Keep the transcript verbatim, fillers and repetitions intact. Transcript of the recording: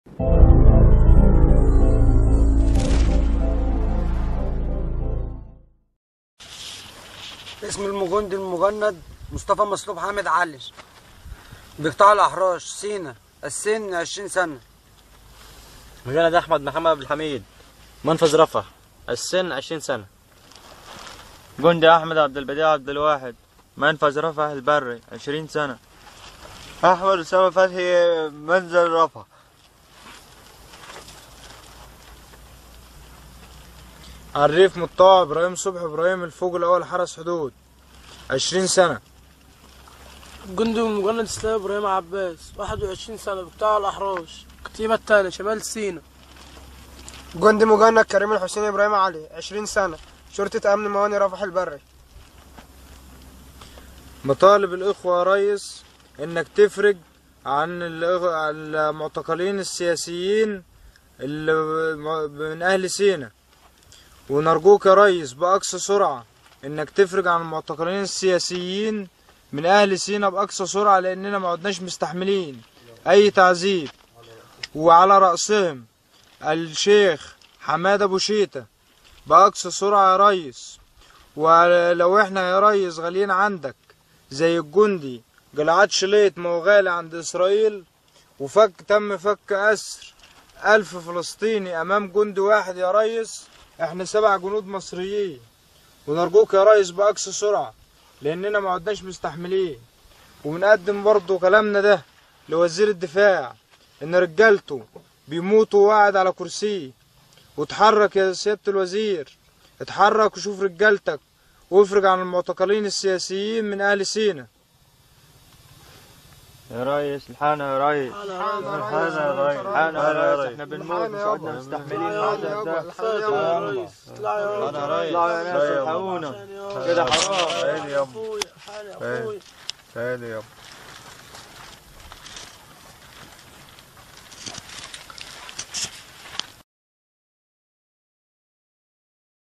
اسم المجندي المجند مصطفى مصلوب حامد علي، بقطاع الأحراش سينا، السن عشرين سنة. مجند أحمد محمد عبد الحميد، منفذ رفح، السن عشرين سنة. جندي أحمد عبد البديع عبد الواحد، منفذ رفح البري، عشرين سنة. أحمد أسامة فتحي، منزل رفح. عريف مطاع إبراهيم صبحي إبراهيم، الفوق الأول، حرس حدود، عشرين سنة. جندي مجند اسلام إبراهيم عباس، واحد وعشرين سنة، بقطاع الأحراش، الكتيبة التانية، شمال سينا. جندي مجند كريم الحسين إبراهيم علي، عشرين سنة، شرطة أمن مواني رفح البري. مطالب الإخوة يا ريس إنك تفرج عن المعتقلين السياسيين اللي من أهل سينا، ونرجوك يا ريس بأقصى سرعة إنك تفرج عن المعتقلين السياسيين من أهل سينا بأقصى سرعة، لأننا ما عدناش مستحملين أي تعذيب. وعلى رأسهم الشيخ حماد أبو شيتة بأقصى سرعة يا ريس. ولو احنا يا ريس غاليين عندك زي الجندي جلعاد شليط، ما هو غالي عند إسرائيل، وفك تم فك أسر ألف فلسطيني أمام جندي واحد يا ريس، احنا سبع جنود مصريين. ونرجوك يا ريس بأقصى سرعة لأننا ما عدناش مستحملين. وبنقدم برضو كلامنا ده لوزير الدفاع إن رجالته بيموتوا وقاعد على كرسيه. واتحرك يا سيادة الوزير، اتحرك وشوف رجالتك وافرج عن المعتقلين السياسيين من أهل سينا. يا ريس الحقنا يا ريس، الحقنا يا ريس، الحقنا يا ريس، احنا بنموت مش عدنا مستحملين الموضوع ده. يا ريس اطلعوا يا ريس، اطلعوا يا ناس الحقونا كده حرام. تعالي يابا، تعالي يابا.